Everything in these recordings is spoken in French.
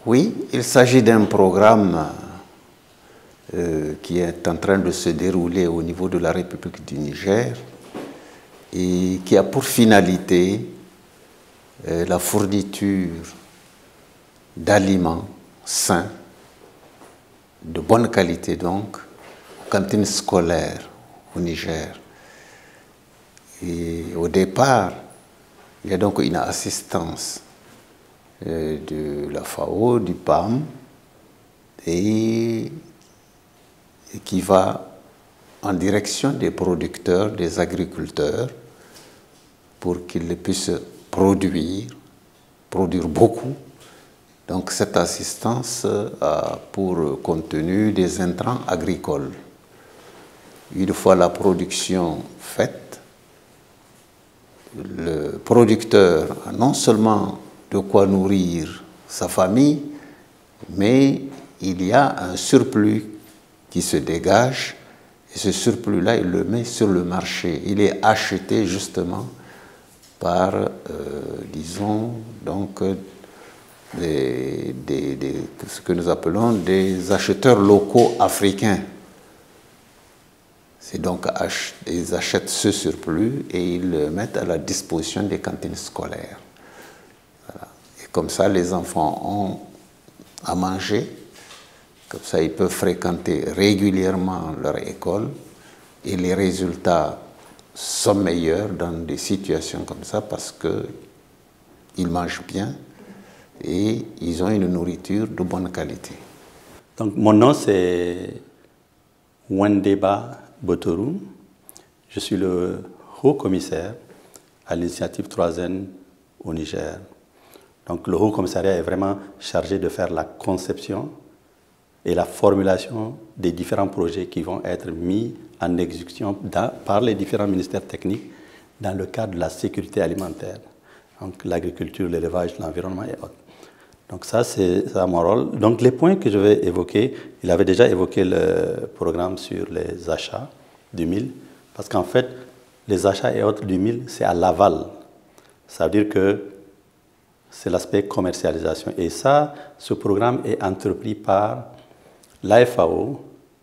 Oui, il s'agit d'un programme qui est en train de se dérouler au niveau de la République du Niger et qui a pour finalité la fourniture d'aliments sains, de bonne qualité donc, aux cantines scolaires au Niger. Et au départ, il y a donc une assistance de la FAO, du PAM, et qui va en direction des producteurs, des agriculteurs, pour qu'ils puissent produire beaucoup. Donc cette assistance a pour contenu des intrants agricoles. Une fois la production faite, le producteur a non seulement de quoi nourrir sa famille, mais il y a un surplus qui se dégage, et ce surplus-là, il le met sur le marché. Il est acheté justement par, disons, donc, ce que nous appelons des acheteurs locaux africains. C'est donc, ils achètent ce surplus et ils le mettent à la disposition des cantines scolaires. Voilà. Et comme ça, les enfants ont à manger. Comme ça, ils peuvent fréquenter régulièrement leur école et les résultats sont meilleurs dans des situations comme ça parce qu'ils mangent bien et ils ont une nourriture de bonne qualité. Donc, mon nom, c'est Wendeba Botoru. Je suis le haut-commissaire à l'initiative 3N au Niger. Donc, le haut-commissariat est vraiment chargé de faire la conception et la formulation des différents projets qui vont être mis en exécution par les différents ministères techniques dans le cadre de la sécurité alimentaire. Donc l'agriculture, l'élevage, l'environnement et autres. Donc ça, c'est mon rôle. Donc les points que je vais évoquer, il avait déjà évoqué le programme sur les achats du mil, parce qu'en fait, les achats et autres du mil, c'est à l'aval. Ça veut dire que c'est l'aspect commercialisation. Et ça, ce programme est entrepris par la FAO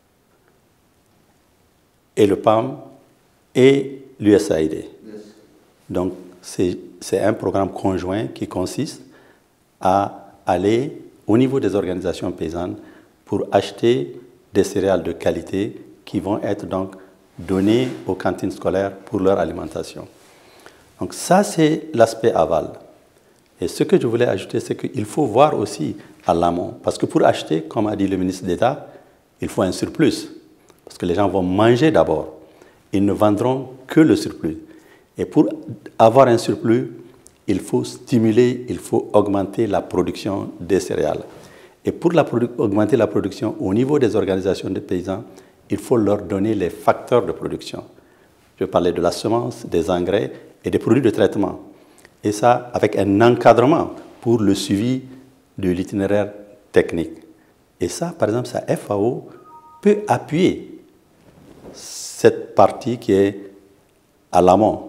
et le PAM et l'USAID. Yes. Donc, c'est un programme conjoint qui consiste à aller au niveau des organisations paysannes pour acheter des céréales de qualité qui vont être donc données aux cantines scolaires pour leur alimentation. Donc ça, c'est l'aspect aval. Et ce que je voulais ajouter, c'est qu'il faut voir aussi à l'amont. Parce que pour acheter, comme a dit le ministre d'État, il faut un surplus. Parce que les gens vont manger d'abord. Ils ne vendront que le surplus. Et pour avoir un surplus, il faut stimuler, il faut augmenter la production des céréales. Et pour augmenter la production au niveau des organisations de paysans, il faut leur donner les facteurs de production. Je parlais de la semence, des engrais et des produits de traitement. Et ça, avec un encadrement pour le suivi de l'itinéraire technique. Et ça, par exemple, sa FAO peut appuyer cette partie qui est à l'amont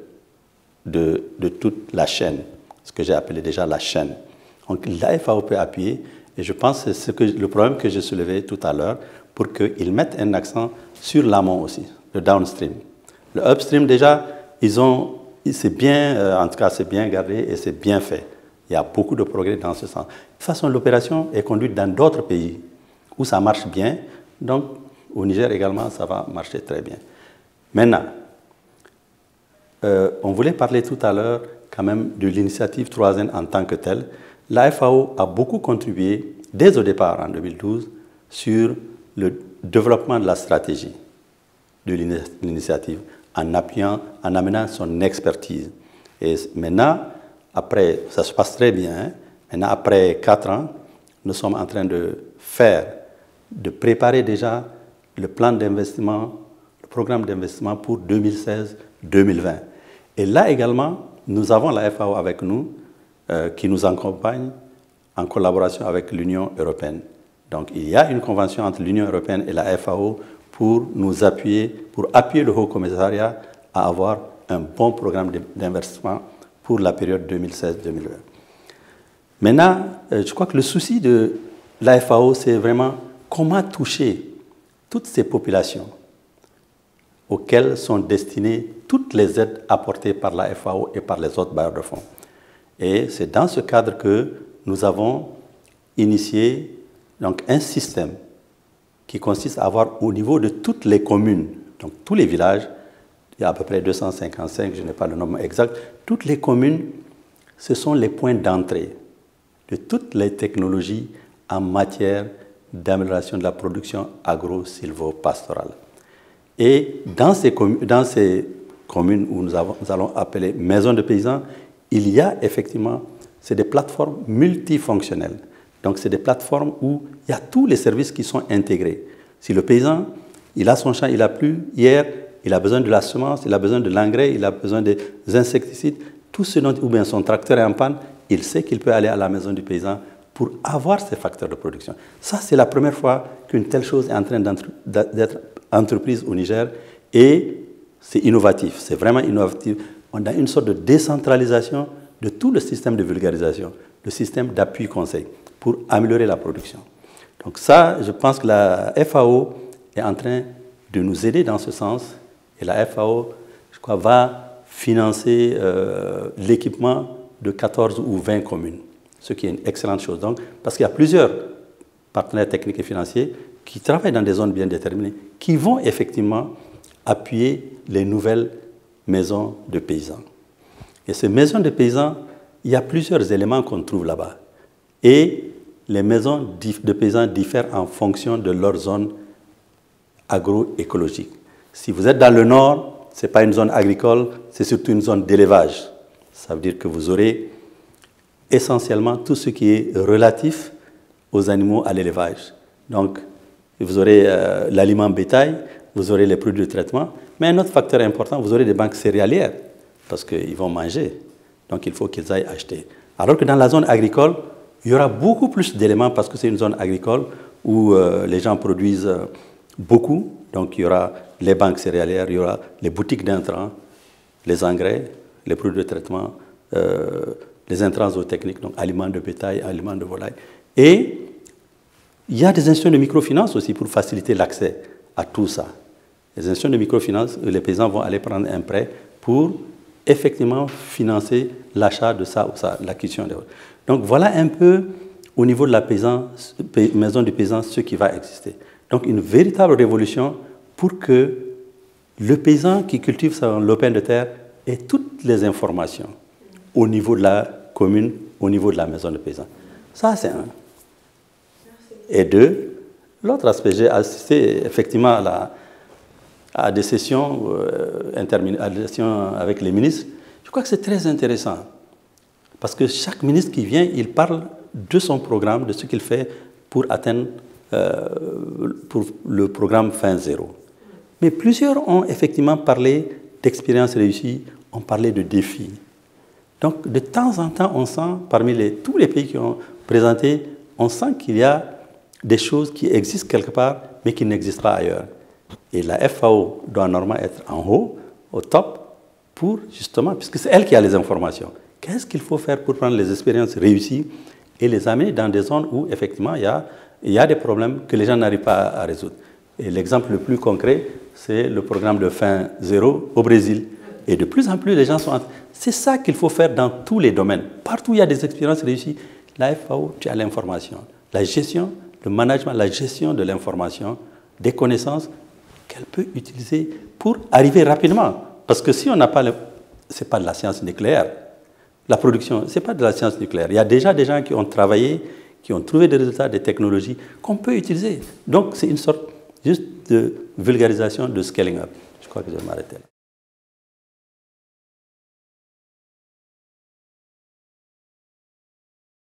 de toute la chaîne, ce que j'ai appelé déjà la chaîne. Donc la FAO peut appuyer, et je pense que c'est le problème que j'ai soulevé tout à l'heure, pour qu'ils mettent un accent sur l'amont aussi, le downstream. Le upstream, déjà, c'est bien, en tout cas, c'est bien gardé et c'est bien fait. Il y a beaucoup de progrès dans ce sens. De toute façon, l'opération est conduite dans d'autres pays où ça marche bien. Donc, au Niger également, ça va marcher très bien. Maintenant, on voulait parler tout à l'heure quand même de l'initiative 3N en tant que telle. La FAO a beaucoup contribué, dès au départ en 2012, sur le développement de la stratégie de l'initiative, en appuyant, en amenant son expertise. Et maintenant, après, ça se passe très bien, hein. Maintenant, après 4 ans, nous sommes en train de préparer déjà le plan d'investissement, le programme d'investissement pour 2016-2020. Et là également, nous avons la FAO avec nous, qui nous accompagne en collaboration avec l'Union européenne. Donc, il y a une convention entre l'Union européenne et la FAO pour nous appuyer, pour appuyer le Haut-Commissariat à avoir un bon programme d'investissement pour la période 2016-2020. Maintenant, je crois que le souci de la FAO, c'est vraiment comment toucher toutes ces populations auxquelles sont destinées toutes les aides apportées par la FAO et par les autres bailleurs de fonds. Et c'est dans ce cadre que nous avons initié donc, un système qui consiste à avoir au niveau de toutes les communes, donc tous les villages, il y a à peu près 255, je n'ai pas le nombre exact, toutes les communes, ce sont les points d'entrée de toutes les technologies en matière d'amélioration de la production agro-silvopastorale. Et dans ces communes où nous allons appeler maisons de paysans, il y a effectivement, c'est des plateformes multifonctionnelles. Donc c'est des plateformes où il y a tous les services qui sont intégrés. Si le paysan, il a son champ, il a plu hier, il a besoin de la semence, il a besoin de l'engrais, il a besoin des insecticides, tout ce dont, ou bien son tracteur est en panne, il sait qu'il peut aller à la maison du paysan pour avoir ces facteurs de production. Ça, c'est la première fois qu'une telle chose est en train d'être entreprise au Niger et c'est innovatif, c'est vraiment innovatif. On a une sorte de décentralisation de tout le système de vulgarisation, le système d'appui-conseil pour améliorer la production. Donc ça, je pense que la FAO est en train de nous aider dans ce sens et la FAO, je crois, va financer l'équipement de 14 ou 20 communes, ce qui est une excellente chose. Donc, parce qu'il y a plusieurs partenaires techniques et financiers qui travaillent dans des zones bien déterminées, qui vont effectivement appuyer les nouvelles maisons de paysans. Et ces maisons de paysans, il y a plusieurs éléments qu'on trouve là-bas. Et les maisons de paysans diffèrent en fonction de leur zone agroécologique. Si vous êtes dans le nord, ce n'est pas une zone agricole, c'est surtout une zone d'élevage. Ça veut dire que vous aurez essentiellement tout ce qui est relatif aux animaux à l'élevage. Donc, vous aurez l'aliment bétail, vous aurez les produits de traitement, mais un autre facteur important, vous aurez des banques céréalières, parce qu'ils vont manger, donc il faut qu'ils aillent acheter. Alors que dans la zone agricole, il y aura beaucoup plus d'éléments, parce que c'est une zone agricole où les gens produisent beaucoup, donc il y aura les banques céréalières, il y aura les boutiques d'intrants, les engrais, les produits de traitement, les intrants zootechniques, donc aliments de bétail, aliments de volaille. Et il y a des institutions de microfinance aussi pour faciliter l'accès à tout ça. Les institutions de microfinance, les paysans vont aller prendre un prêt pour effectivement financer l'achat de ça ou ça, l'acquisition de... Donc voilà un peu au niveau de la maison du paysan ce qui va exister. Donc une véritable révolution pour que le paysan qui cultive son lopin de terre ait toutes les informations au niveau de la commune, au niveau de la maison de paysan. Ça, c'est un. Et deux, l'autre aspect, j'ai assisté effectivement à des sessions, avec les ministres. Je crois que c'est très intéressant. Parce que chaque ministre qui vient, il parle de son programme, de ce qu'il fait pour atteindre pour le programme Fin Zéro. Mais plusieurs ont effectivement parlé d'expériences réussies, ont parlé de défis. Donc, de temps en temps, on sent, parmi tous les pays qui ont présenté, on sent qu'il y a des choses qui existent quelque part, mais qui n'existent pas ailleurs. Et la FAO doit normalement être en haut, au top, pour justement, puisque c'est elle qui a les informations. Qu'est-ce qu'il faut faire pour prendre les expériences réussies et les amener dans des zones où, effectivement, il y a des problèmes que les gens n'arrivent pas à résoudre. Et l'exemple le plus concret, c'est le programme de Fin Zéro au Brésil. Et de plus en plus, les gens sont... C'est ça qu'il faut faire dans tous les domaines. Partout où il y a des expériences réussies, la FAO, tu as l'information. La gestion, le management, la gestion de l'information, des connaissances qu'elle peut utiliser pour arriver rapidement. Parce que si on n'a pas... Ce n'est pas de la science nucléaire. La production, ce n'est pas de la science nucléaire. Il y a déjà des gens qui ont travaillé, qui ont trouvé des résultats, des technologies qu'on peut utiliser. Donc, c'est une sorte juste de vulgarisation, de scaling up. Je crois que je vais m'arrêter là.